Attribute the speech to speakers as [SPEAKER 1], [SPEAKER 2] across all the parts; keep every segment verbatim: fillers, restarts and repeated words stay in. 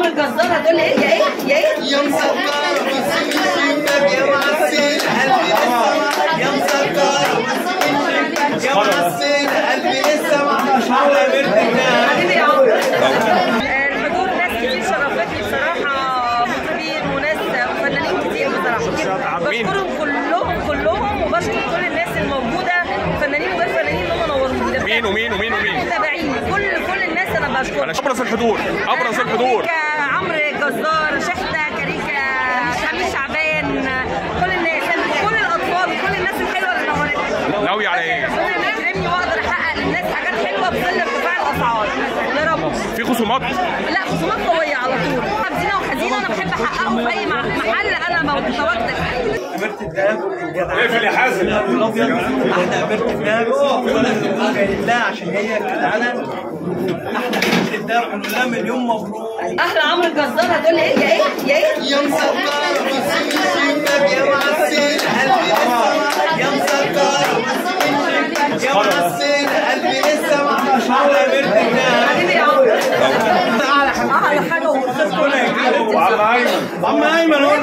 [SPEAKER 1] عمرو الجزار هتقول لي ايه يا ايه يا ايه
[SPEAKER 2] يا مسكرة بس يا معسل قلبي لسه يا مسكرة بس يا معسل قلبي لسه ما شعور بيرتجع
[SPEAKER 1] حبيبي يا عمرو. الحضور ناس كتير شرفتني بصراحه، مطربين وناس وفنانين كتير بصراحه، بشكرهم كلهم كلهم وبشكر كل الناس الموجوده، فنانين وغير فنانين اللي هم نوروني.
[SPEAKER 3] مين ومين ومين ومين؟
[SPEAKER 1] متابعين كل كل الناس انا بشكرهم.
[SPEAKER 3] ابرز الحضور ابرز الحضور
[SPEAKER 1] عمرو الجزار، شحته، كاريكا، خميس شعبان، كل الناس، كل الاطفال، كل الناس الحلوه اللي نورتني.
[SPEAKER 3] ناوي على ايه؟
[SPEAKER 1] ربنا يكرمني واقدر احقق للناس حاجات حلوه بظل ارتفاع الاسعار يا رب.
[SPEAKER 3] في خصومات؟
[SPEAKER 1] لا خصومات قويه على طول، حزينه وحزينه انا بحب احققه في اي محل انا متواجده فيه.
[SPEAKER 2] أميرة الدهب والجدع
[SPEAKER 3] اقفل يا حازم.
[SPEAKER 2] الابيض احلى أميرة الدهب ولا جاي لها عشان هي جدعانه. احلى أميرة الدهب ونقول لها مليون مبروك.
[SPEAKER 1] احلى عمرو الجزار هتقول لي ايه يا ايه يا ايه
[SPEAKER 2] يا مسكرة بس يا معسل قلبي لسه يا مسكرة بس يا معسل قلبي لسه ما شعور بيرتجع.
[SPEAKER 1] حبيبي يا عمرو.
[SPEAKER 2] اعلى حاجه
[SPEAKER 1] اعلى حاجه والخير كله
[SPEAKER 3] وعم ايمن
[SPEAKER 2] عم ايمن هو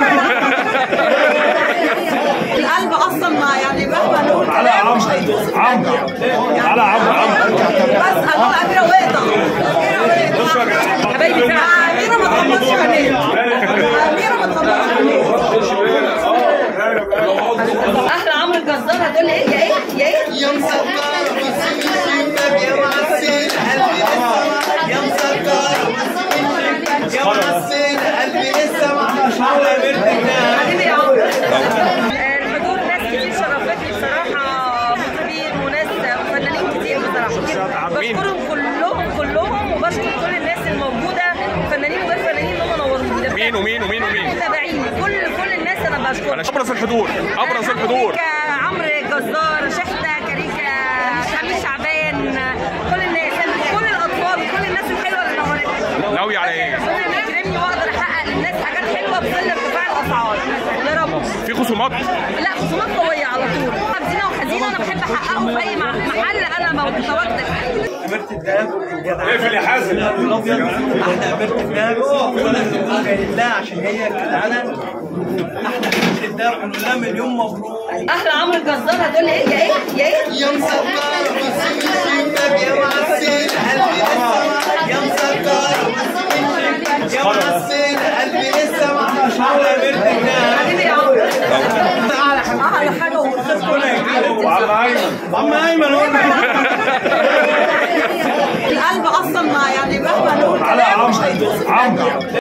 [SPEAKER 1] القلب اصلا ما يعني مهما نقول
[SPEAKER 3] على
[SPEAKER 1] كلام مش
[SPEAKER 3] عمرو
[SPEAKER 1] هيتوصف.
[SPEAKER 3] عمرو على عمرو عمرو
[SPEAKER 1] بس اقول اميره واقطع اميره واقطع حبايبي فعلا. اميره ما تغمضش عينيها، اميره ما تغمضش عينيها. احلى عمرو الجزار هتقول لي ايه يا ايه يا ايه
[SPEAKER 2] يا مسكرة بس يا معسل قلبي لسه يا مسكرة بس يا معسل قلبي لسه ما شعور بيرتجع.
[SPEAKER 1] حبيبي يا عمرو. الحضور ناس كتير شرفتني بصراحه، مطربين وناس وفنانين كتير بصراحه، بشكرهم كلهم كلهم وبشكر كل الناس الموجوده، فنانين وغير فنانين اللي هم نوروني.
[SPEAKER 3] مين ومين ومين ومين؟
[SPEAKER 1] متابعين كل كل الناس انا بشكرهم.
[SPEAKER 3] ابرز الحضور ابرز الحضور
[SPEAKER 1] عمرو الجزار، شحته، كاريكا، خميس شعبان، كل الناس، كل الاطفال، كل الناس الحلوه اللي نورتني.
[SPEAKER 3] ناوي على ايه؟
[SPEAKER 1] ربنا يكرمني واقدر احقق للناس حاجات حلوه بظل ارتفاع الاسعار يا رب.
[SPEAKER 3] في خصومات؟
[SPEAKER 1] لا خصومات قويه على طول، حزينه وحزينه انا بحب احققه في اي محل انا متواجده فيه.
[SPEAKER 2] أميرة الدهب والجدع
[SPEAKER 3] اقفل يا حازم.
[SPEAKER 2] الابيض احلى أميرة الدهب ولا جاي لها عشان هي جدعانه. احلى أميرة الدهب ونقول لها مليون مبروك.
[SPEAKER 1] احلى عمرو الجزار هتقول لي ايه يا ايه يا ايه
[SPEAKER 2] يا مسكرة بس يا معسل قلبي لسه يا مسكرة بس يا معسل قلبي لسه ما شعور بيرتجع.
[SPEAKER 1] حبيبي يا عمرو.
[SPEAKER 2] اعلى حاجه
[SPEAKER 1] اعلى حاجه والخير كله
[SPEAKER 3] وعم ايمن
[SPEAKER 2] عم ايمن هو
[SPEAKER 1] القلب اصلا ما يعني مهما نقول
[SPEAKER 3] على
[SPEAKER 1] كلام مش
[SPEAKER 3] عمرو
[SPEAKER 1] هيتوصف.
[SPEAKER 3] عمرو